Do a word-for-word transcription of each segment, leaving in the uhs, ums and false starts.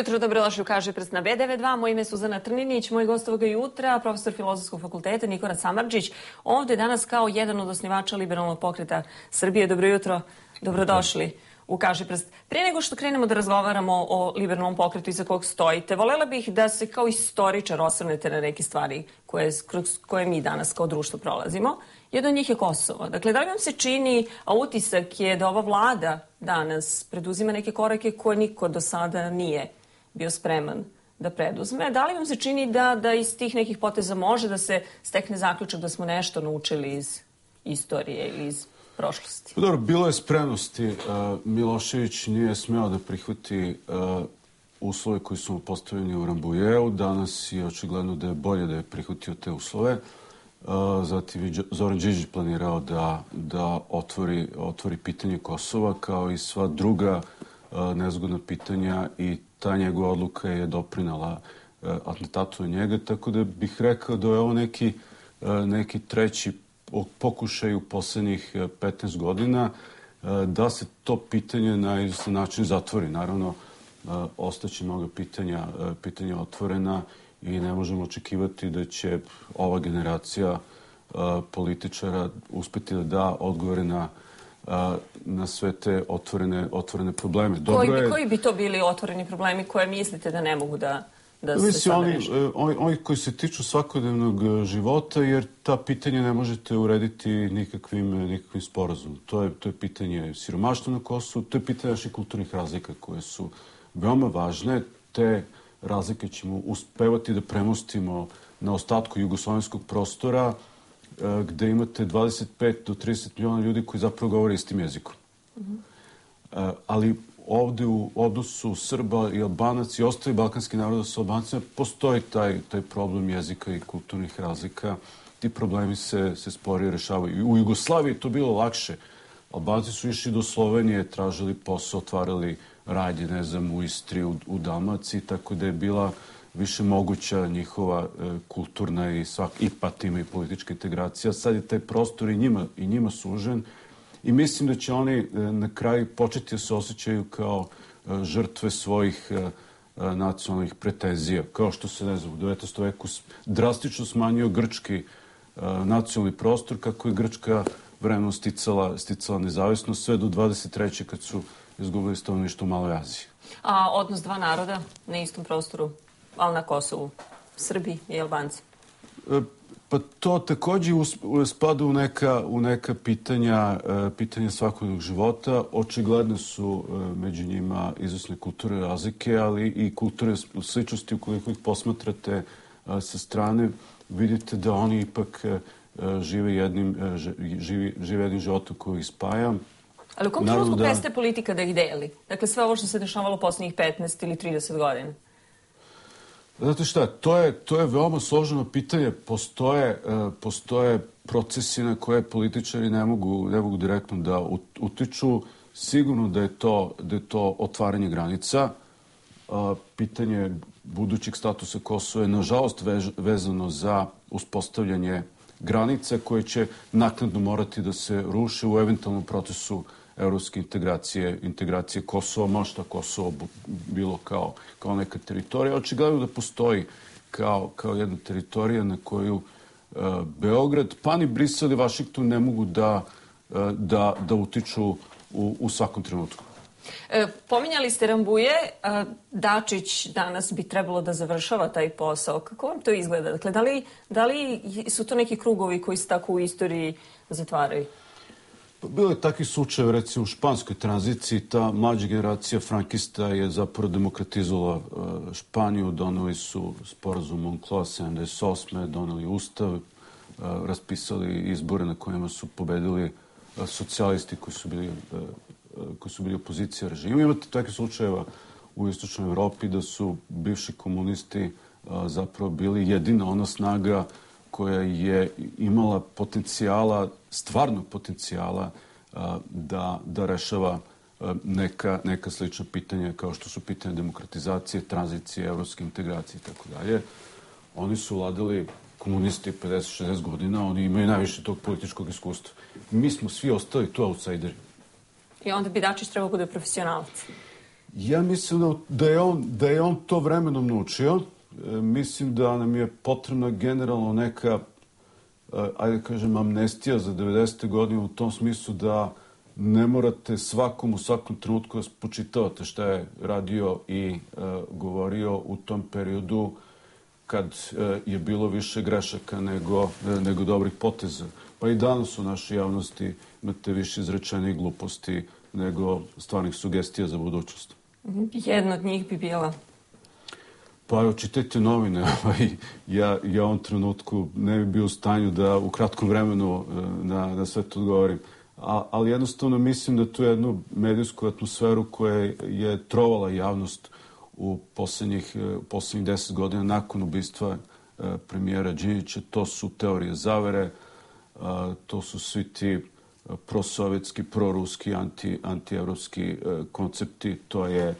jutro, dobrodošli u Kaži prst na B devedeset dva. Moje ime je Suzana Trninić, moj gost ovoga jutra, profesor Filozofskog fakulteta Nikola Samardžić. Ovde danas kao jedan od osnivača Liberalnog pokreta Srbije. Dobro jutro, dobrodošli u Kaži prst. Prije nego što krenemo da razgovaramo o Liberalnom pokretu iza kog stojite, volela bih da se kao istoričar osvrnete na neke stvari koje, kroz koje mi danas kao društvo prolazimo. Jedno od njih je Kosovo. Dakle, da li vam se čini, a utisak je da ova vlada danas preduzima neke korake koje niko do sada nije bio spreman da preduzme? Da li vam se čini da, da iz tih nekih poteza može da se stekne zaključak da smo nešto naučili iz istorije ili iz prošlosti? Dobro, bilo je spremnosti. Milošević nije smeo da prihvati uslove koji su mu postavljeni u Rambujeu. Danas je očigledno da je bolje da je prihvatio te uslove. Zatim Zoran Đinđić planirao da, da otvori, otvori pitanje Kosova kao i sva druga nezgodna pitanja i ta njegova odluka je doprinala atentatu na njega, tako da bih rekao da je ovo neki, neki treći pokušaj u poslednjih petnaest godina da se to pitanje na izvestan način zatvori. Naravno, ostaće mnogo pitanja, pitanja otvorena i ne možemo očekivati da će ova generacija političara uspeti da da odgovore na, na sve te otvorene, otvorene probleme. Koji bi, koji bi to bili otvoreni problemi koje mislite da ne mogu da, da se Mislim, sada oni, reši? oni, oni koji se tiču svakodnevnog života, jer ta pitanja ne možete urediti nikakvim, nikakvim sporazumom. To je, to je pitanje siromaštva na Kosovu, to je pitanje naših kulturnih razlika koje su veoma važne. Te razlike ćemo uspevati da premostimo na ostatku jugoslovenskog prostora gde imate dvadeset pet do trideset miliona ljudi koji zapravo govore istim jezikom. Mm-hmm. Ali ovde u odnosu Srba i Albanaca i ostali balkanski naroda sa Albancima postoji taj, taj problem jezika i kulturnih razlika. Ti problemi se, se sporije rešavaju. U Jugoslaviji to bilo lakše. Albanci su išli do Slovenije, tražili posao, otvarali radnje, ne znam, u Istri, u, u Dalmaciji, tako da je bila više moguća njihova e, kulturna i svak, i patima i politička integracija. Sad je taj prostor i njima, i njima sužen i mislim da će oni e, na kraju početi da se osjećaju kao e, žrtve svojih e, e, nacionalnih pretenzija. Kao što se, ne znam, u devetnaestom veku drastično smanjio grčki e, nacionalni prostor, kako je Grčka vremenom sticala, sticala nezavisnost, sve do dvadeset treće kad su izgubili stanovništvo u Maloj Aziji. A odnos dva naroda na istom prostoru, ali na Kosovu, Srbi i Albanci? E, pa to takođe spada u neka, u neka pitanja, e, pitanja svakodnevnog života. Očigledno su e, među njima izvesne kulture razlike, ali i kulture sličnosti. Ukoliko ih posmatrate e, sa strane, vidite da oni ipak e, žive jednim, e, živi, žive jednim životom koji ih spaja. Ali u kom trenutku da prestaje politika da ih deli? Dakle, sve ovo što se dešavalo poslednjih petnaest ili trideset godina. Znate šta, to je, to je veoma složeno pitanje. Postoje, uh, postoje procesi na koje političari ne mogu, ne mogu direktno da utiču. Sigurno da je to, da je to otvaranje granica. Uh, pitanje budućeg statusa Kosova je nažalost vež, vezano za uspostavljanje granica koje će naknadno morati da se ruše u eventualnom procesu evropske integracije, integracije Kosova, možda Kosovo bilo kao, kao neka teritorija. Očigledno da postoji kao, kao jedna teritorija na koju uh, Beograd, pa ni Brisel i Vašington ne mogu da, uh, da, da utiču u, u svakom trenutku. E, pominjali ste Rambuje, a Dačić danas bi trebalo da završava taj posao. Kako vam to izgleda? Dakle, da li, da li su to neki krugovi koji se tako u istoriji zatvaraju? Bilo je takvih slučajeva, recimo u španskoj tranziciji, ta mlađa generacija frankista je zapravo demokratizovala Španiju, doneli su sporazum Moncloa sedamdeset osme doneli ustav, raspisali izbore na kojima su pobedili socijalisti koji su bili, koji su bili opozicija režima. Imate takvih slučajeva u istočnoj Evropi da su bivši komunisti zapravo bili jedina ona snaga koja je imala potencijala, stvarnog potencijala da, da rešava neka, neka slična pitanja kao što su pitanja demokratizacije, tranzicije, evropske integracije i tako dalje. Oni su vladali komunisti pedeset šezdeset godina, oni imaju najviše tog političkog iskustva. Mi smo svi ostali tu outsideri. I onda bi Dačić trebao bude profesionalac. Ja mislim da, da, je on, da je on to vremenom naučio. E, mislim da nam je potrebna generalno neka, e, ajde da kažem, amnestija za devedesete godine u tom smislu da ne morate svakom u svakom trenutku da spočitavate šta je radio i e, govorio u tom periodu kad e, je bilo više grešaka nego, e, nego dobrih poteza. Pa i danas u našoj javnosti imate više izrečenih gluposti nego stvarnih sugestija za budućnost. Jedna od njih bi bila? Pa evo, čitajte novine. ja, ja u ovom trenutku ne bi bio u stanju da u kratkom vremenu na, na sve to odgovorim. A, ali jednostavno mislim da tu jednu medijsku atmosferu koja je trovala javnost u poslednjih, poslednjih deset godina nakon ubistva premijera Đinđića, to su teorije zavere, to su svi ti prosovjetski, proruski, anti, antievropski koncepti, to je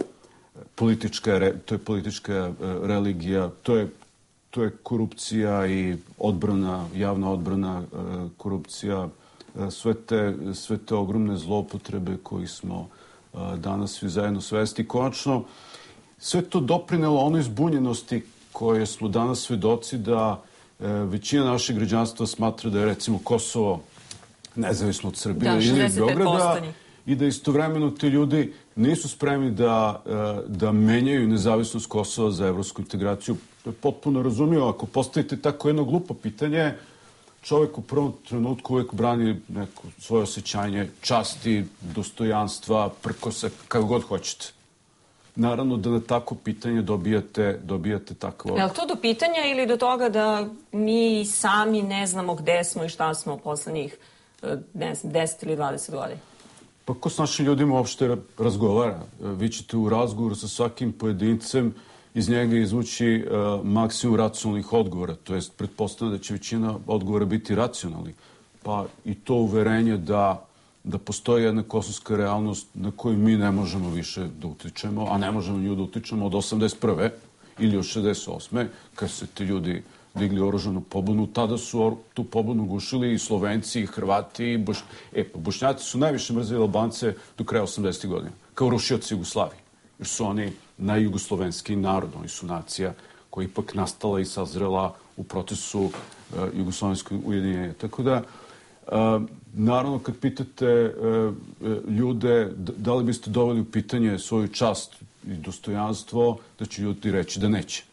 politička, to je politička religija, to je, to je korupcija i odbrana, javna odbrana, korupcija, sve te, sve te ogromne zloupotrebe koji smo danas svi zajedno svesti. Konačno, sve to doprinelo onoj zbunjenosti koje smo danas svedoci da većina našeg građanstva smatra da je recimo Kosovo nezavisno od Srbije da, ili Beograda i da istovremeno ti ljudi nisu spremni da, da menjaju nezavisnost Kosova za evropsku integraciju. To je potpuno razumio. Ako postavite tako jedno glupo pitanje, čovjek u prvom trenutku uvijek brani neko svoje osjećanje časti, dostojanstva, prkosa, kako god hoćete. Naravno da na tako pitanje dobijate, dobijate takvo... Je li to do pitanja ili do toga da mi sami ne znamo gde smo i šta smo poslednjih, ne znam, deset ili dvadeset godina? Pa ko s našim ljudima uopšte razgovara? Vi ćete u razgovoru sa svakim pojedincem iz njega izvući uh, maksimum racionalnih odgovora. To jest, pretpostavljam da će većina odgovora biti racionalni. Pa i to uverenje da, da postoji jedna kosovska realnost na koju mi ne možemo više da utičemo, a ne možemo nju da utičemo od osamdeset prve ili od šezdeset osme kad se ti ljudi digli oružanu pobunu. Tada su tu pobunu gušili i Slovenci, i Hrvati, i Boš... E, pa Bošnjaci su najviše mrzeli Albance do kraja osamdesetih godina, kao rušioci Jugoslavije. Jer su oni najjugoslovenski narod, oni su nacija koja je ipak nastala i sazrela u procesu uh, jugoslovenskog ujedinjenja. Tako da, uh, naravno, kad pitate uh, ljude da li biste doveli u pitanje svoju čast i dostojanstvo, da će ljudi reći da neće.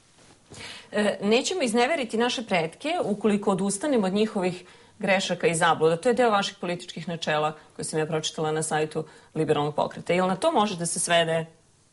E, nećemo izneveriti naše pretke ukoliko odustanemo od njihovih grešaka i zabluda. To je deo vaših političkih načela koje sam ja pročitala na sajtu Liberalnog pokreta. Jel na to može da se svede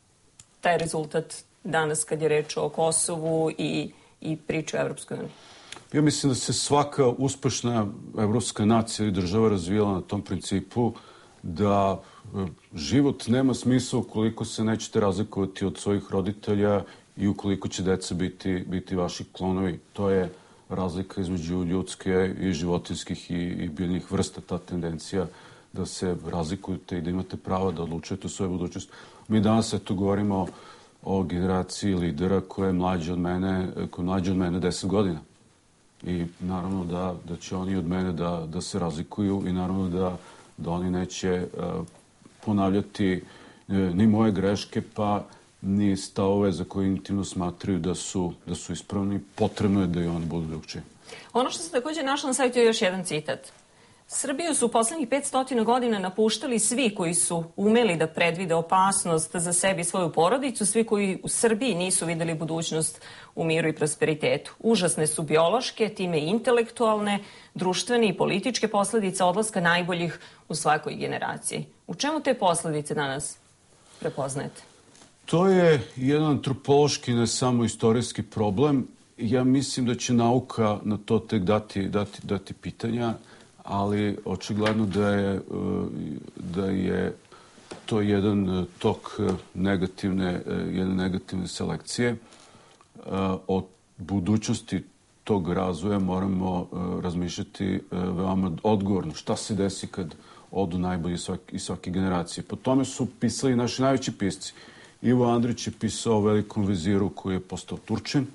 taj rezultat danas kad je reč o Kosovu i, i priču o Evropskoj uniji? Ja mislim da se svaka uspešna evropska nacija i država razvijala na tom principu da život nema smisla ukoliko se nećete razlikovati od svojih roditelja i ukoliko će deca biti, biti vaši klonovi. To je razlika između ljudske i životinskih i, i biljnih vrsta, ta tendencija da se razlikujete i da imate pravo da odlučujete o svojoj budućnosti. Mi danas eto govorimo o generaciji lidera koja je mlađa od mene, koja je mlađa od mene deset godina. I naravno da, da će oni od mene da, da se razlikuju i naravno da, da oni neće uh, ponavljati uh, ni moje greške, pa ni stavove za koje intimno smatraju da su, da su ispravni. Potrebno je da i oni budu drugčiji. Ono što se također našla na sajtu je još jedan citat. Srbiju su u poslednjih petsto godina napuštali svi koji su umeli da predvide opasnost za sebi i svoju porodicu, svi koji u Srbiji nisu videli budućnost u miru i prosperitetu. Užasne su biološke, time i intelektualne, društvene i političke posledice odlaska najboljih u svakoj generaciji. U čemu te posledice danas prepoznajete? To je jedan antropološki, ne samo istorijski problem. Ja mislim da će nauka na to tek dati, dati, dati pitanja, ali očigledno da je, da je to jedan tok negativne, jedne negativne selekcije. O budućnosti tog razvoja moramo razmišljati veoma odgovorno. Šta se desi kad odu najbolji iz svake generacije? Po tome su pisali naši najveći pisci. Ivo Andrić je pisao o velikom veziru koji je postao Turčin.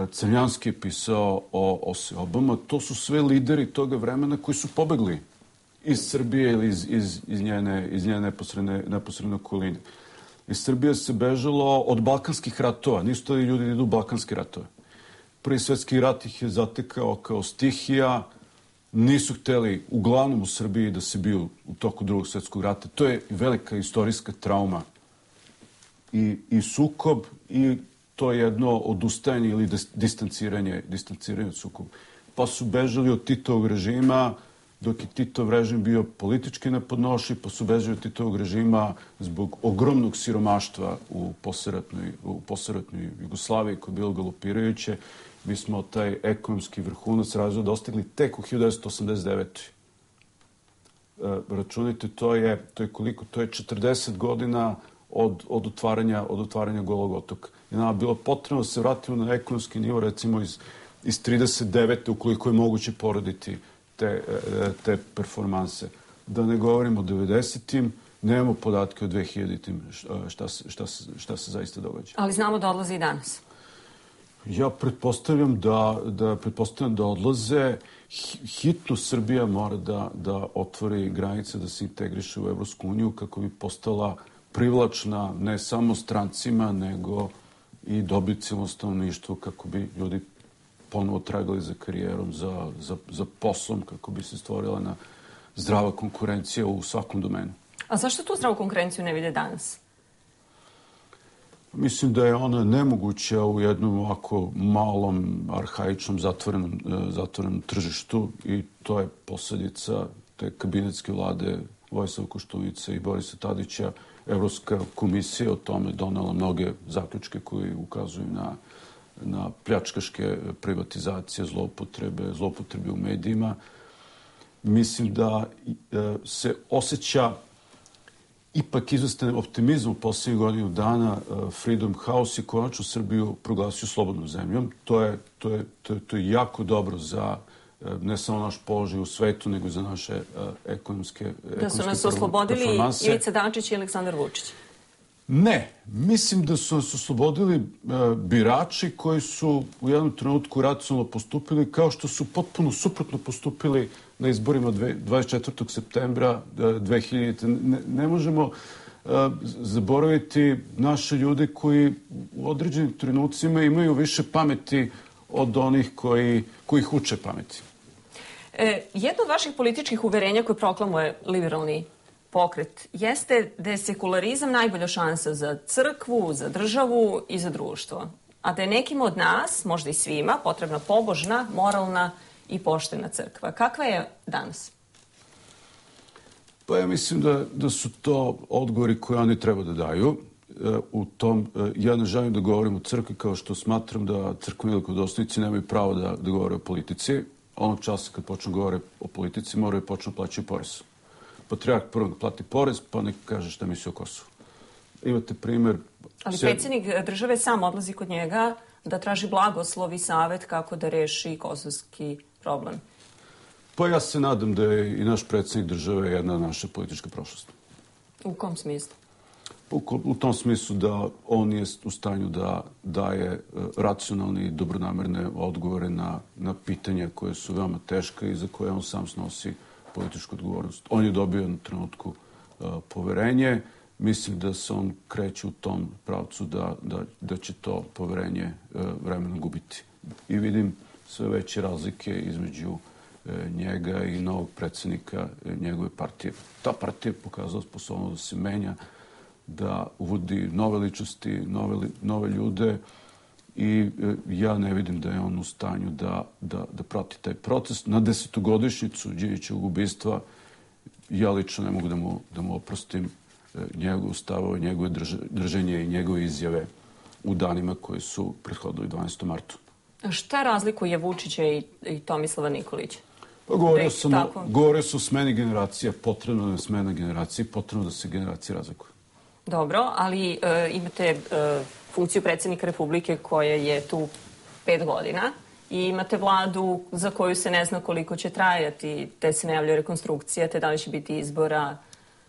Crnjanski je pisao o, o Seobama. To su sve lideri toga vremena koji su pobegli iz Srbije ili iz, iz, iz njene, iz njene neposredne, neposredne okoline. Iz Srbije se bežalo od balkanskih ratova. Nisu to ljudi da idu u balkanske ratove. Prvi svetski rat ih je zatekao kao stihija. Nisu hteli, uglavnom u Srbiji, da se bio u toku drugog svetskog rata. To je velika istorijska trauma i, i sukob i to je jedno odustajanje ili distanciranje, distanciranje od sukoba. Pa su bežali od Titovog režima, dok je Titov režim bio politički nepodnošljiv, pa su bežali od Titovog režima zbog ogromnog siromaštva u posleratnoj, u posleratnoj Jugoslaviji, koje je bilo galopirajuće. Mi smo taj ekonomski vrhunac razvoja dostigli tek u hiljadu devetsto osamdeset devete. E, računajte, to je, to je koliko? To je četrdeset godina od, od, otvaranja, od otvaranja Golog otoka. I nama bilo potrebno da se vratimo na ekonomski nivo, recimo iz, iz trideset devete ukoliko je moguće porediti te, te performanse. Da ne govorimo o devedesetim, nemamo podatke o dvehiljaditim šta se, šta, se, šta se zaista događa. Ali znamo da odlaze i danas. Ja pretpostavljam da, da, pretpostavljam da odlaze. Hitno Srbija mora da, da otvori granice, da se integriše u Evropsku uniju kako bi postala privlačna ne samo strancima, nego i dobitcima stanovništva, kako bi ljudi ponovo tragali za karijerom, za, za, za poslom, kako bi se stvorila na zdrava konkurencija u svakom domenu. A zašto tu zdravu konkurenciju ne vide danas? Mislim da je ona nemoguća u jednom ovako malom, arhaičnom, zatvorenom, zatvorenom tržištu i to je posljedica te kabinetske vlade Vojislava Koštunice i Borisa Tadića. Evropska komisija o tome donela mnoge zaključke koji ukazuju na, na pljačkaške privatizacije, zloupotrebe, zloupotrebe u medijima. Mislim da se osjeća ipak izvestan optimizam u posljednjih godinu dana. Freedom House je konačno Srbiju proglasio slobodnom zemljom. To je, to je, to je, to je jako dobro za ne samo naš položaj u svetu, nego za naše uh, ekonomske performanse. Da su nas oslobodili Ivica Dačić i Aleksandar Vučić? Ne. Mislim da su nas oslobodili uh, birači koji su u jednom trenutku racionalno postupili, kao što su potpuno suprotno postupili na izborima dvadeset četvrtog septembra dve hiljadite. Ne, ne možemo uh, zaboraviti naše ljude koji u određenim trenucima imaju više pameti od onih koji, koji ih uče pameti. E, jedno od vaših političkih uverenja koje proklamuje liberalni pokret jeste da je sekularizam najbolja šansa za crkvu, za državu i za društvo. A da je nekim od nas, možda i svima, potrebna pobožna, moralna i poštena crkva. Kakva je danas? Pa ja mislim da, da su to odgovori koje oni treba da daju. U tom, ja ne želim da govorim o crkvi kao što smatram da crkveni velikodostojnici nemaju pravo da, da govore o politici. Onog časa kad počnu govore o politici moraju počnu plaćati porez. Patrijarh prvo plati porez, pa neki kaže šta misli o Kosovu. Imate primjer... Ali predsjednik države sam odlazi kod njega da traži blagoslov i savjet kako da reši kosovski problem. Pa ja se nadam da je i naš predsjednik države jedna naša politička prošlost. U kom smislu? U tom smislu da on je u stanju da daje racionalne i dobronamerne odgovore na, na pitanja koje su veoma teška i za koje on sam snosi političku odgovornost. On je dobio na trenutku uh, poverenje. Mislim da se on kreće u tom pravcu da, da, da će to poverenje uh, vremenom gubiti. I vidim sve veće razlike između uh, njega i novog predsjednika uh, njegove partije. Ta partija je pokazala sposobnost da se menja, da uvodi nove ličnosti, nove, nove ljude i ja ne vidim da je on u stanju da, da, da prati taj proces. Na desetogodišnjicu Đinđićevog ubistva ja lično ne mogu da mu, da mu oprostim njegovu stavove, njegove drženje i njegove izjave u danima koji su prethodili dvanaestom martu. A šta razlikuje Vučića i, i Tomislava Nikolića? Pa govorio sam, govorio sam o smeni generacija, potrebno je smena generacije, potrebno da se generacije razlikuju. Dobro, ali e, imate e, funkciju predsjednika Republike koja je tu pet godina i imate vladu za koju se ne zna koliko će trajati, te se najavljuje rekonstrukcija, te da li će biti izbora.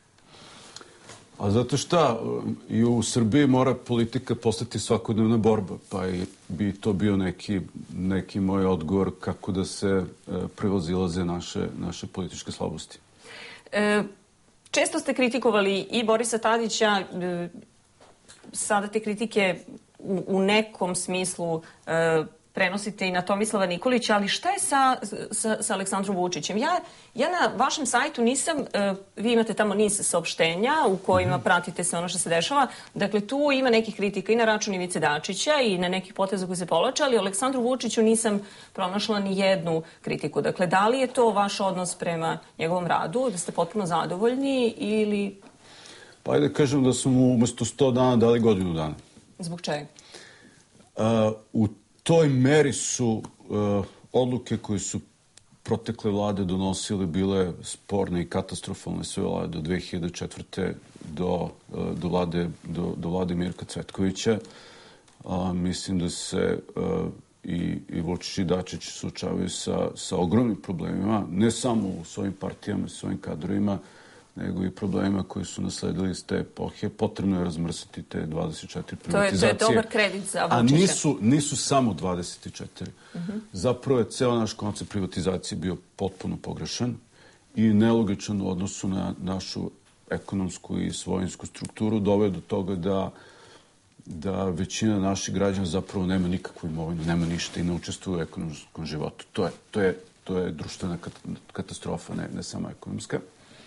A zato šta, i u Srbiji mora politika postati svakodnevna borba, pa i bi to bio neki, neki moj odgovor kako da se e, prevazilaze naše, naše političke slabosti. E, često ste kritikovali i Borisa Tadića, e, sada te kritike u, u nekom smislu e, prenosite i na Tomislava Nikolića, ali šta je sa, sa, sa Aleksandrom Vučićem? Ja, ja na vašem sajtu nisam, uh, vi imate tamo niz saopštenja u kojima mm-hmm. pratite sve ono što se dešava, dakle tu ima nekih kritika i na račun Ivice Dačića i na nekih poteza koji se povlače, ali o Aleksandru Vučiću nisam pronašla ni jednu kritiku. Dakle, da li je to vaš odnos prema njegovom radu, da ste potpuno zadovoljni ili... Pa ajde kažem da smo mu umesto sto dana dali godinu dana. Zbog čega? Uh, u toj meri su uh, odluke koje su protekle vlade donosile bile sporne i katastrofalne, sve vlade do dve hiljade četvrte do, uh, do, vlade, do, do vlade Mirka Cvetkovića. Uh, mislim da se uh, i, i Vučić i Dačić suočavaju sa, sa ogromnim problemima, ne samo u svojim partijama, svojim kadrovima, nego i problemima koji su nasledili iz te epohe. Potrebno je razmrsiti te dvadeset četiri privatizacije. To je, to je dobar kredit za Vučića. A nisu, nisu samo dvadeset četiri. Uh-huh. Zapravo je ceo naš koncept privatizacije bio potpuno pogrešan i nelogičan u odnosu na našu ekonomsku i svojinsku strukturu, doveo do toga da, da većina naših građana zapravo nema nikakvu imovinu, nema ništa i ne učestvuje u ekonomskom životu. To je, to je, to je društvena katastrofa, ne, ne samo ekonomska.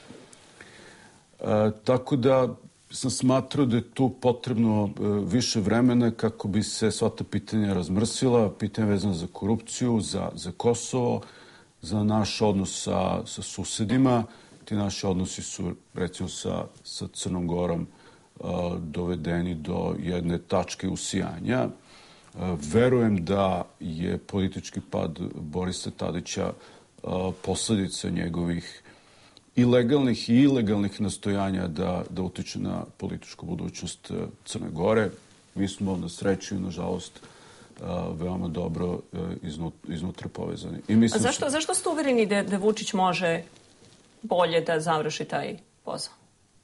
E, tako da sam smatrao da je tu potrebno e, više vremena kako bi se sva ta pitanja razmrsila, pitanja vezana za korupciju, za, za Kosovo, za naš odnos sa, sa susedima. Ti naši odnosi su, recimo, sa, sa Crnom Gorom e, dovedeni do jedne tačke usijanja. E, verujem da je politički pad Borisa Tadića e, posledica njegovih i legalnih i ilegalnih nastojanja da, da utiče na političku budućnost Crne Gore. Mi smo na sreću i nažalost veoma dobro iznutra povezani. I mislim, A zašto, zašto ste uvereni da, da Vučić može bolje da završi taj posao?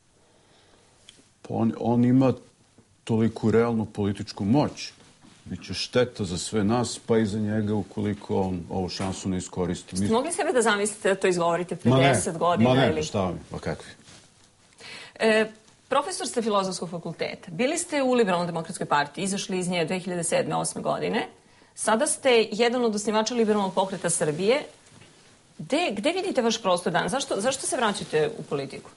On, on ima toliku realnu političku moć. Biće šteta za sve nas, pa i za njega ukoliko on ovu šansu ne iskoristi. Ste mogli sebe da zamislite da to izgovorite pre deset godina? Ma ne, ili... šta mi, pa kakvi? E, profesor ste Filozofskog fakulteta. Bili ste u Liberalnoj demokratskoj partiji, izašli iz nje dve hiljade sedme osme godine. Sada ste jedan od osnivača Liberalnog pokreta Srbije. Gde, gde vidite vaš prostor danas? Zašto, zašto se vraćate u politiku?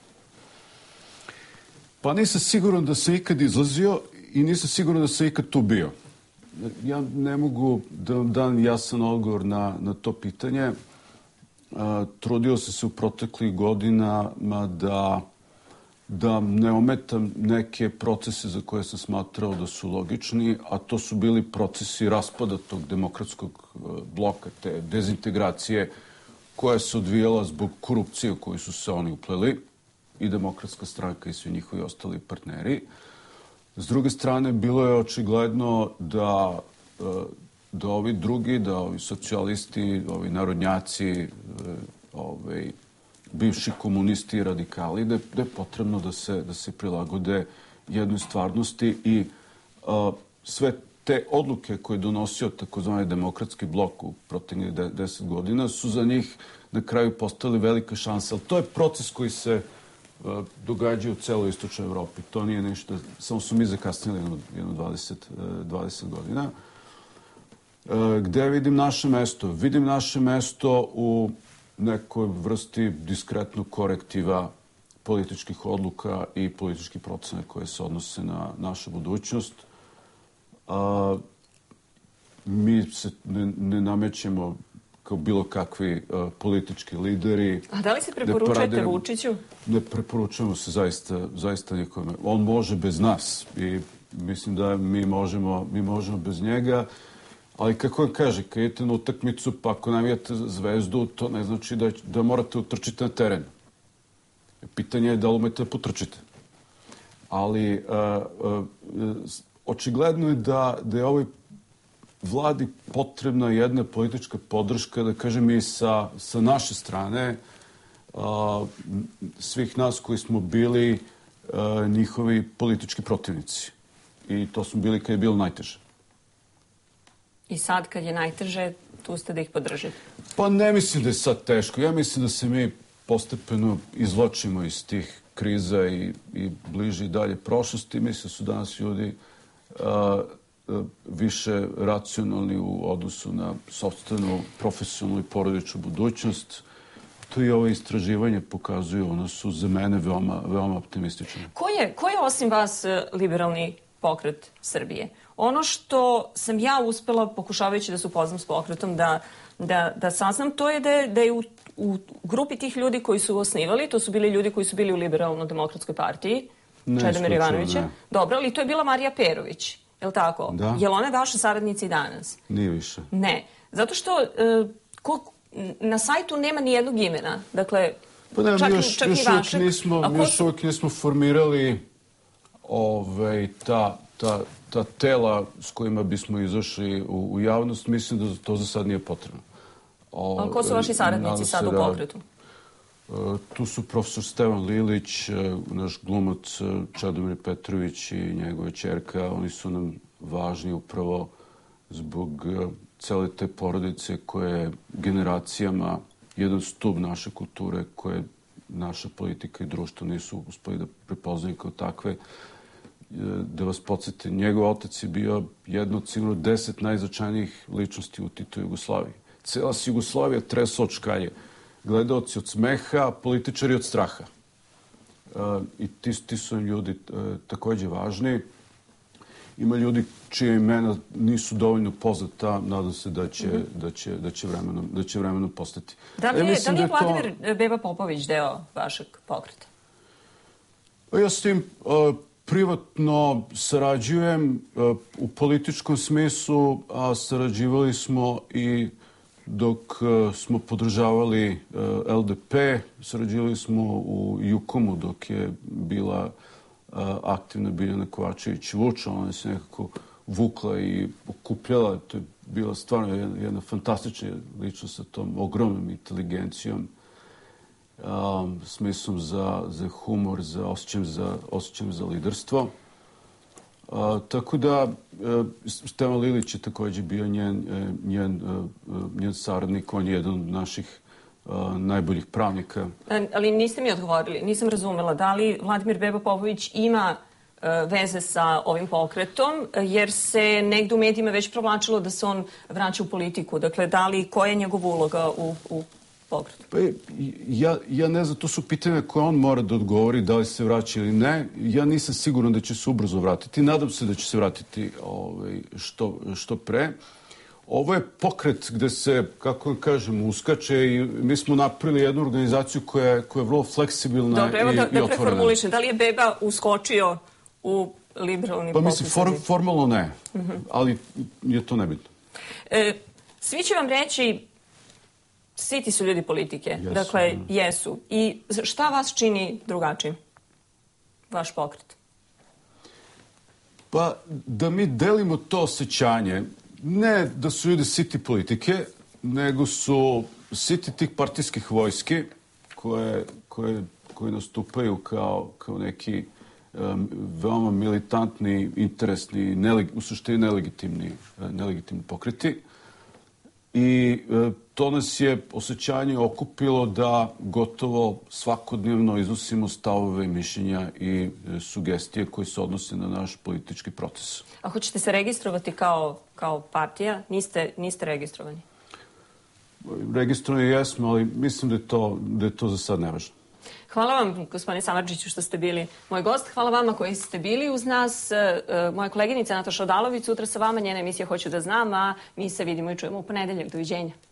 Pa nisam siguran da sam ikad izlazio i nisam siguran da sam ikad tu bio. Ja ne mogu da vam dam jasan odgovor na, na to pitanje. A, trudio sam se u proteklih godinama da, da ne ometam neke procese za koje sam smatrao da su logični, a to su bili procesi raspada tog demokratskog bloka, te dezintegracije koja se odvijala zbog korupcije u kojoj su se oni upleli, i Demokratska stranka i svi njihovi ostali partneri. S druge strane, bilo je očigledno da, da ovi drugi, da ovi socijalisti, ovi narodnjaci, ovi bivši komunisti i radikali, da je, da je potrebno da se, da se prilagode jednoj stvarnosti i a, sve te odluke koje je donosio takozvani demokratski blok u proteklih deset godina su za njih na kraju postali velika šansa. Ali to je proces koji se događaju u celoj istočnoj Evropi. To nije nešto, samo su mi zakasnili jedno dvadeset, dvadeset godina. Gde vidim naše mesto? Vidim naše mesto u nekoj vrsti diskretnog korektiva političkih odluka i političkih procena koje se odnose na našu budućnost. A, mi se ne, ne namećemo kao bilo kakvi uh, politički lideri. A da li se preporučujete Vučiću? Ne preporučujemo se zaista, zaista nikome. On može bez nas i mislim da mi možemo, mi možemo bez njega. Ali kako on kaže, kad idete na utakmicu, pa ako navijate Zvezdu, to ne znači da, da morate utrčiti na teren. Pitanje je da li umete da potrčite. Ali uh, uh, očigledno je da, da je ovaj vladi potrebna jedna politička podrška, da kažem i sa, sa naše strane, a, svih nas koji smo bili a, njihovi politički protivnici. I to smo bili kad je bilo najteže. I sad kad je najteže, tu ste da ih podržite? Pa ne mislim da je sad teško. Ja mislim da se mi postepeno izvlačimo iz tih kriza i, i bliži dalje prošlosti. Mislim da su danas ljudi a, a, više racionalni u odnosu na sopstvenu profesionalnu i porodičnu budućnost. To i ovo istraživanje pokazuju, ono su za mene veoma, veoma optimistične. Ko je, ko je osim vas liberalni pokret Srbije? Ono što sam ja uspela, pokušavajući da se upoznam s pokretom, da, da, da saznam, to je da je, da je u, u grupi tih ljudi koji su osnivali, to su bili ljudi koji su bili u Liberalno-demokratskoj partiji, Čedomir Jovanovića. Dobro, ali to je bila Marija Perović, je li tako? Da. Je li ona vaša saradnica i danas? Nije više. Ne. Zato što uh, ko, na sajtu nema ni jednog imena. Dakle, pa ne, čak, mi još, čak još, i vašeg. Uvijek nismo, mi još uvijek nismo formirali ovaj, ta, ta, ta tela s kojima bismo izašli u, u javnost. Mislim da to za sad nije potrebno. O, ali ko su vaši saradnici sad u pokretu? Uh, tu su profesor Stevan Lilić, uh, naš glumac uh, Čedomir Petrović i njegova ćerka. Oni su nam važni upravo zbog uh, cele te porodice koje je generacijama jedan stub naše kulture koje naša politika i društvo nisu uspeli da prepoznaju kao takve. Da vas podsjetim, njegov otac je bio jedno od sigurno deset najznačajnijih ličnosti u Tito Jugoslaviji. Cela se Jugoslavija tresla od škalje. Gledaoci od smeha, političari od straha. Uh, I ti, ti su im ljudi uh, takođe važni. Ima ljudi čije imena nisu dovoljno poznata, nadam se da će, mm-hmm. da će, da će, vremenom, da će vremenom postati. Da li je, ja da li je da Vladimir to... Beba Popović deo vašeg pokreta? Ja s tim uh, privatno sarađujem uh, u političkom smislu, a sarađivali smo i dok uh, smo podržavali uh, L D P, sarađivali smo u Jukomu dok je bila uh, aktivna Biljana Kovačević-Vuča. Ona se nekako vukla i okupljala. To je bila stvarno jedna, jedna fantastična ličnost sa tom ogromnom inteligencijom, um, smislom za, za humor, za osjećajem za, osjećajem za liderstvo. Uh, tako da, uh, Stevan Lilić je također bio njen, njen, uh, njen saradnik, on je jedan od naših uh, najboljih pravnika. Ali niste mi odgovorili, nisam razumela. Da li Vladimir Beba Popović ima uh, veze sa ovim pokretom, jer se negdje u medijima već provlačilo da se on vraća u politiku. Dakle, da li, koja je njegova uloga u, u pokretu? Pa ja, ja ne znam, to su pitanja koje on mora da odgovori, da li se vraća ili ne. Ja nisam siguran da će se ubrzo vratiti. Nadam se da će se vratiti ovaj, što, što pre. Ovo je pokret gde se, kako kažem, uskače i mi smo napravili jednu organizaciju koja je, koja je vrlo fleksibilna. Dobro, evo i, da, i otvorena. Da preformulišem. Da li je Beba uskočio u liberalni pa pokret? Pa mislim, for, formalno ne, mm-hmm. ali je to nebitno. E, svi će vam reći, svi ti su ljudi politike. Jesu, dakle, ne. jesu. I šta vas čini drugačijim? Vaš pokret? Pa da mi delimo to osjećanje, ne da su ljudi siti politike, nego su siti tih partijskih vojski koje, koje, koje nastupaju kao, kao neki um, veoma militantni, interesni, neleg, u suštini nelegitimni, nelegitimni pokreti. I e, to nas je osjećanje okupilo da gotovo svakodnevno iznosimo stavove, mišljenja i e, sugestije koje se odnose na naš politički proces. A hoćete se registrovati kao, kao partija? Niste, niste registrovani? Registrovani jesmo, ali mislim da je to, da je to za sad nevažno. Hvala vam, gospodine Samardžiću, što ste bili moj gost. Hvala vama koji ste bili uz nas. Moja koleginica Nataša Odalović sutra sa vama, njena emisija Hoću da znam, a mi se vidimo i čujemo u ponedeljak. Doviđenja.